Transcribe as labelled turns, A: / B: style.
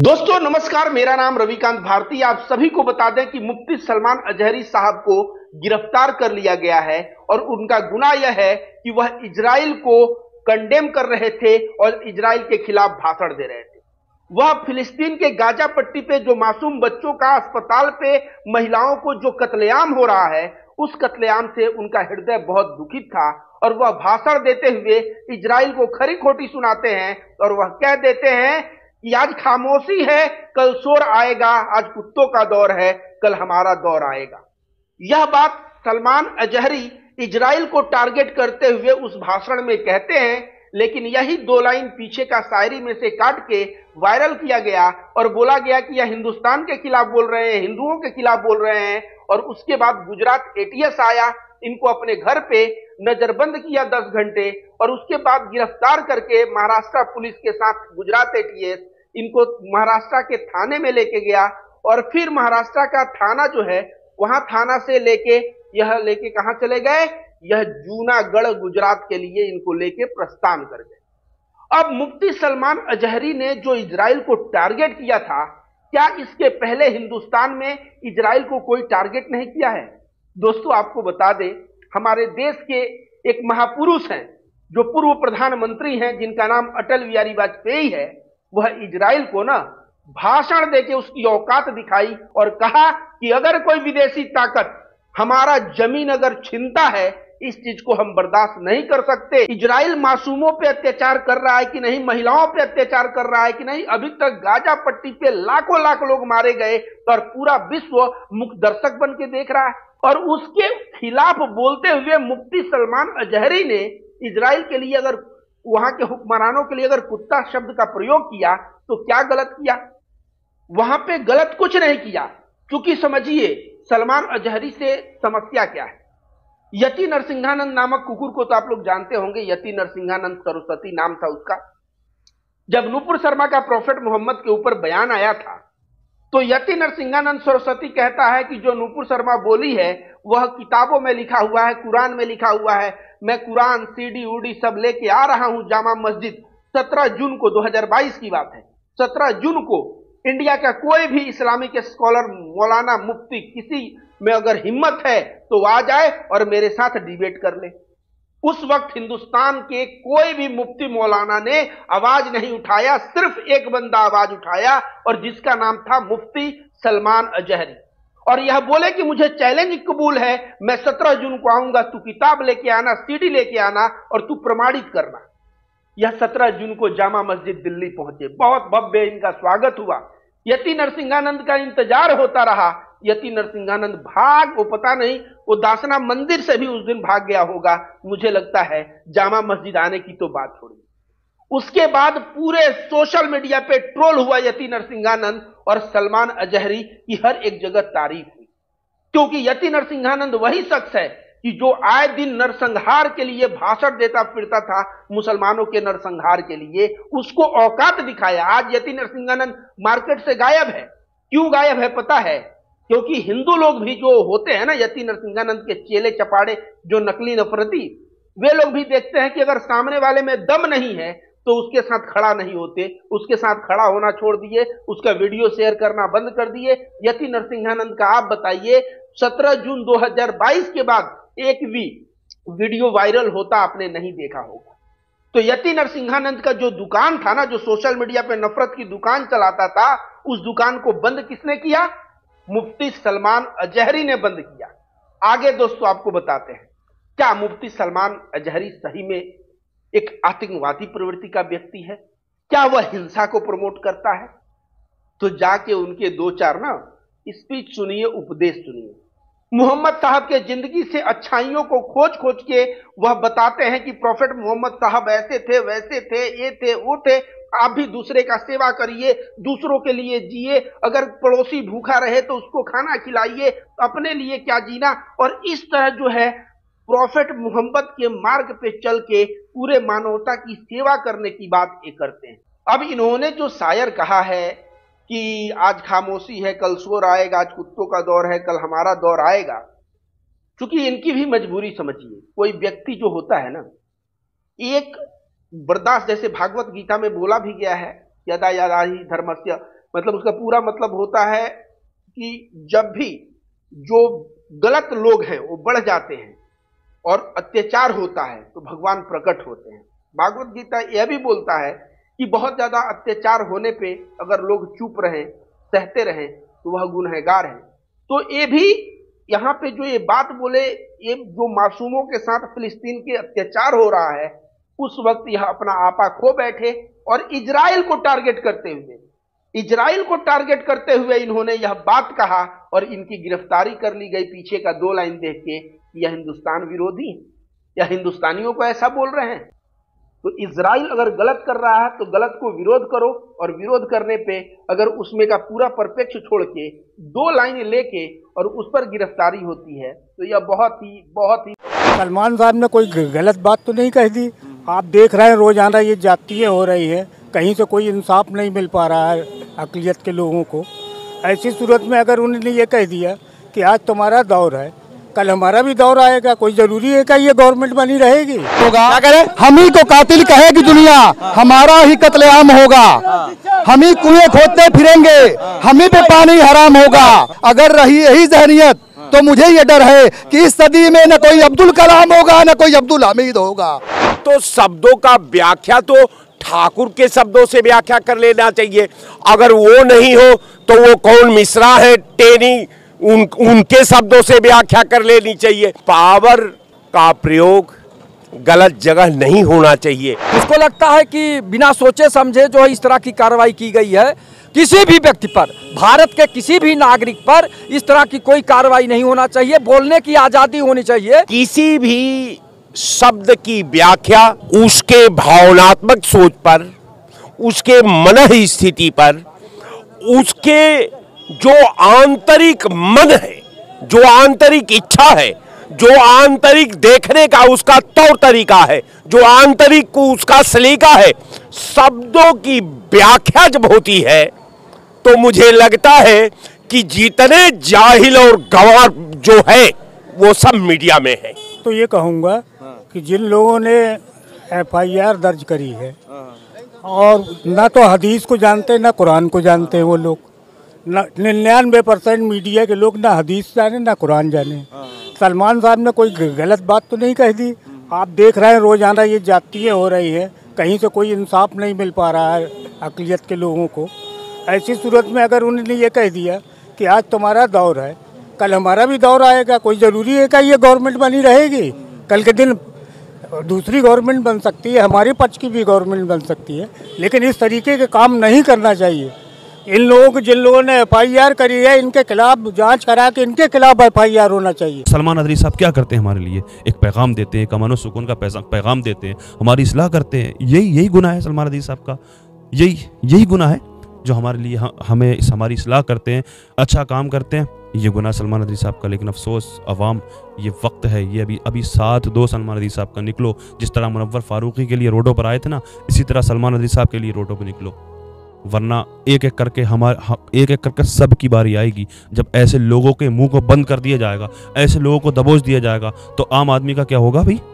A: दोस्तों नमस्कार, मेरा नाम रविकांत भारती। आप सभी को बता दें कि मुफ्ती सलमान अजहरी साहब को गिरफ्तार कर लिया गया है और उनका गुनाह यह है कि वह इजराइल को कंडेम कर रहे थे और इजराइल के खिलाफ भाषण दे रहे थे। वह फिलिस्तीन के गाजा पट्टी पे जो मासूम बच्चों का, अस्पताल पे महिलाओं को जो कत्लेआम हो रहा है, उस कत्लेआम से उनका हृदय बहुत दुखित था और वह भाषण देते हुए इजराइल को खरी खोटी सुनाते हैं और वह कह देते हैं कि आज खामोशी है, कल शोर आएगा, आज कुत्तों का दौर है, कल हमारा दौर आएगा। यह बात सलमान अजहरी इजराइल को टारगेट करते हुए उस भाषण में कहते हैं, लेकिन यही दो लाइन पीछे का शायरी में से काट के वायरल किया गया और बोला गया कि यह हिंदुस्तान के खिलाफ बोल रहे हैं, हिंदुओं के खिलाफ बोल रहे हैं। और उसके बाद गुजरात एटीएस आया, इनको अपने घर पे नजरबंद किया 10 घंटे और उसके बाद गिरफ्तार करके महाराष्ट्र पुलिस के साथ गुजरात एटीएस इनको महाराष्ट्र के थाने में लेके गया और फिर महाराष्ट्र का थाना जो है, वहां थाना से लेके कहां चले गए, यह जूनागढ़ गुजरात के लिए इनको लेके प्रस्थान कर गए। अब मुफ्ती सलमान अजहरी ने जो इजराइल को टारगेट किया था, क्या इसके पहले हिंदुस्तान में इजराइल को कोई टारगेट नहीं किया है? दोस्तों आपको बता दें, हमारे देश के एक महापुरुष हैं जो पूर्व प्रधानमंत्री हैं, जिनका नाम अटल बिहारी वाजपेयी है। वह इजराइल को ना भाषण देके उसकी औकात दिखाई और कहा कि अगर कोई विदेशी ताकत हमारा जमीन अगर छीनता है, इस चीज को हम बर्दाश्त नहीं कर सकते। इजराइल मासूमों पे अत्याचार कर रहा है कि नहीं, महिलाओं पे अत्याचार कर रहा है कि नहीं, अभी तक गाजा पट्टी पे लाखों लाख लोग मारे गए और पूरा विश्व मुख्य दर्शक बन के देख रहा है। और उसके खिलाफ बोलते हुए मुफ्ती सलमान अजहरी ने इजराइल के लिए, अगर वहां के हुक्मरानों के लिए अगर कुत्ता शब्द का प्रयोग किया तो क्या गलत किया? वहां पे गलत कुछ नहीं किया, क्योंकि समझिए सलमान अजहरी से समस्या क्या है। यति नरसिंहानंद नामक कुकुर को तो आप लोग जानते होंगे, यति नरसिंहानंद सरस्वती नाम था उसका। जब नूपुर शर्मा का प्रॉफेट मोहम्मद के ऊपर बयान आया था, तो यति नरसिंहानंद सरस्वती कहता है कि जो नूपुर शर्मा बोली है वह किताबों में लिखा हुआ है, कुरान में लिखा हुआ है। मैं कुरान सीडी उडी सब लेके आ रहा हूं जामा मस्जिद। 17 जून को 2022 की बात है, 17 जून को इंडिया का कोई भी इस्लामिक स्कॉलर, मौलाना, मुफ्ती, किसी में अगर हिम्मत है तो आ जाए और मेरे साथ डिबेट कर ले। उस वक्त हिंदुस्तान के कोई भी मुफ्ती मौलाना ने आवाज नहीं उठाया, सिर्फ एक बंदा आवाज उठाया और जिसका नाम था मुफ्ती सलमान अजहरी। और यह बोले कि मुझे चैलेंज कबूल है, मैं 17 जून को आऊंगा, तू किताब लेके आना, सीडी लेके आना और तू प्रमाणित करना। यह 17 जून को जामा मस्जिद दिल्ली पहुंचे, बहुत भव्य इनका स्वागत हुआ। यति नरसिंहानंद का इंतजार होता रहा। यति नरसिंहानंद वो पता नहीं, वो दासना मंदिर से भी उस दिन भाग गया होगा, मुझे लगता है। जामा मस्जिद आने की तो बात छोड़ी। उसके बाद पूरे सोशल मीडिया पे ट्रोल हुआ यति नरसिंहानंद और सलमान अजहरी की हर एक जगह तारीफ हुई, क्योंकि यति नरसिंहानंद वही शख्स है कि जो आए दिन नरसंहार के लिए भाषण देता फिरता था, मुसलमानों के नरसंहार के लिए, उसको औकात दिखाया। आज यति नरसिंहानंद मार्केट से गायब है। क्यों गायब है पता है? क्योंकि हिंदू लोग भी जो होते हैं ना, यति नरसिंहानंद के चेले चपाड़े, जो नकली नफरती, वे लोग भी देखते हैं कि अगर सामने वाले में दम नहीं है तो उसके साथ खड़ा नहीं होते, उसके साथ खड़ा होना छोड़ दिए, उसका वीडियो शेयर करना बंद कर दिए। यति नरसिंहानंद का आप बताइए, 17 जून 2022 के बाद एक भी वीडियो वायरल होता आपने नहीं देखा होगा। तो यति नरसिंहानंद का जो दुकान था ना, जो सोशल मीडिया पे नफरत की दुकान चलाता था, उस दुकान को बंद किसने किया? मुफ्ती सलमान अजहरी ने बंद किया। आगे दोस्तों आपको बताते हैं, क्या मुफ्ती सलमान अजहरी सही में एक आतंकवादी प्रवृत्ति का व्यक्ति है? क्या वह हिंसा को प्रमोट करता है? तो जाके उनके 2-4 ना स्पीच सुनिए, उपदेश सुनिए। मोहम्मद साहब के जिंदगी से अच्छाइयों को खोज खोज के वह बताते हैं कि प्रॉफेट मोहम्मद साहब ऐसे थे, वैसे थे, ये थे, वो थे। आप भी दूसरे का सेवा करिए, दूसरों के लिए जिए, अगर पड़ोसी भूखा रहे तो उसको खाना खिलाइए, अपने लिए क्या जीना। और इस तरह जो है प्रॉफेट मोहम्मद के मार्ग पे चल के पूरे मानवता की सेवा करने की बात ये करते हैं। अब इन्होंने जो शायर कहा है कि आज खामोशी है, कल शोर आएगा, आज कुत्तों का दौर है, कल हमारा दौर आएगा, क्योंकि इनकी भी मजबूरी समझिए। कोई व्यक्ति जो होता है ना, एक बर्दाश्त, जैसे भागवत गीता में बोला भी गया है, यदा यदा ही धर्मस्य मतलब उसका पूरा मतलब होता है कि जब भी जो गलत लोग हैं वो बढ़ जाते हैं और अत्याचार होता है तो भगवान प्रकट होते हैं। भागवत गीता यह भी बोलता है कि बहुत ज्यादा अत्याचार होने पे अगर लोग चुप रहें, सहते रहें, तो वह गुनहगार है। तो ये भी यहाँ पे जो ये बात बोले, ये जो मासूमों के साथ फिलिस्तीन के अत्याचार हो रहा है, उस वक्त यह अपना आपा खो बैठे और इजराइल को टारगेट करते हुए इन्होंने यह बात कहा और इनकी गिरफ्तारी कर ली गई पीछे का 2 लाइन देख के, यह हिंदुस्तान विरोधी है, या हिंदुस्तानियों को ऐसा बोल रहे हैं। तो इजराइल अगर गलत कर रहा है तो गलत को विरोध करो, और विरोध करने पे अगर उसमें का पूरा परिप्रेक्ष्य छोड़ के 2 लाइन लेके और उस पर गिरफ्तारी होती है तो यह बहुत ही
B: सलमान साहब ने कोई गलत बात तो नहीं कह दी। आप देख रहे हैं रोजाना ये जातियाँ हो रही है, कहीं से कोई इंसाफ नहीं मिल पा रहा है अक़लियत के लोगों को। ऐसी सूरत में अगर उन्होंने ये कह दिया कि आज तुम्हारा दौर है, कल हमारा भी दौर आएगा, कोई जरूरी है क्या ये गवर्नमेंट बनी रहेगी?
C: क्या करें? हम ही को कातिल कहेगी दुनिया, हमारा ही कत्लेआम होगा, हम ही कुएं खोदते फिरेंगे, हम ही पे पानी हराम होगा। अगर रही यही जहनियत तो मुझे ये डर है कि इस सदी में न कोई अब्दुल कलाम होगा न कोई अब्दुल हमीद होगा।
D: तो शब्दों का व्याख्या तो ठाकुर के शब्दों से व्याख्या कर लेना चाहिए। अगर वो नहीं हो तो वो कौन मिश्रा है, टेनी, उनके शब्दों से व्याख्या कर लेनी चाहिए। पावर का प्रयोग गलत जगह नहीं होना चाहिए।
E: उसको लगता है कि बिना सोचे समझे जो है इस तरह की कार्रवाई की गई है, किसी भी व्यक्ति पर, भारत के किसी भी नागरिक पर इस तरह की कोई कार्रवाई नहीं होना चाहिए। बोलने की आजादी होनी चाहिए।
D: किसी भी शब्द की व्याख्या उसके भावनात्मक सोच पर, उसके मन स्थिति पर, उसके जो आंतरिक मन है, जो आंतरिक इच्छा है, जो आंतरिक देखने का उसका तौर तरीका है, जो आंतरिक को उसका सलीका है, शब्दों की व्याख्या जब होती है तो मुझे लगता है कि जितने जाहिल और गंवार जो है वो सब मीडिया में है।
B: तो ये कहूँगा कि जिन लोगों ने FIR दर्ज करी है और ना तो हदीस को जानते ना कुरान को जानते हैं वो लोग, 99% मीडिया के लोग ना हदीस जाने ना कुरान जाने। सलमान साहब ने कोई गलत बात तो नहीं कह दी। आप देख रहे हैं रोजाना ये जातियाँ हो रही है, कहीं से कोई इंसाफ नहीं मिल पा रहा है अक़लियत के लोगों को। ऐसी सूरत में अगर उन्होंने ये कह दिया कि आज तुम्हारा दौर है, कल हमारा भी दौर आएगा, कोई ज़रूरी है क्या ये गवर्नमेंट बनी रहेगी? कल के दिन दूसरी गवर्नमेंट बन सकती है, हमारे पक्ष की भी गवर्नमेंट बन सकती है, लेकिन इस तरीके के काम नहीं करना चाहिए। इन लोगों को, जिन लोगों ने FIR करी है, इनके खिलाफ जांच करा के इनके खिलाफ FIR होना चाहिए।
F: सलमान अदरी साहब क्या करते हैं हमारे लिए? एक पैगाम देते हैं, अमन और सुकून का पैगाम देते हैं, हमारी इस्लाह करते हैं। यही गुनाह है सलमान अदरी साहब का, यही गुनाह है जो हमारे लिए हमें हमारी इस्लाह करते हैं, अच्छा काम करते हैं। ये गुनाह सलमान अदरी साहब का। लेकिन अफसोस अवाम, ये वक्त है, ये अभी साथ दो सलमान अदरी साहब का। निकलो, जिस तरह मुनव्वर फारूकी के लिए रोडों पर आए थे ना, इसी तरह सलमान अदरी साहब के लिए रोडों पर निकलो, वरना एक एक करके सब की बारी आएगी। जब ऐसे लोगों के मुंह को बंद कर दिया जाएगा, ऐसे लोगों को दबोच दिया जाएगा, तो आम आदमी का क्या होगा भाई?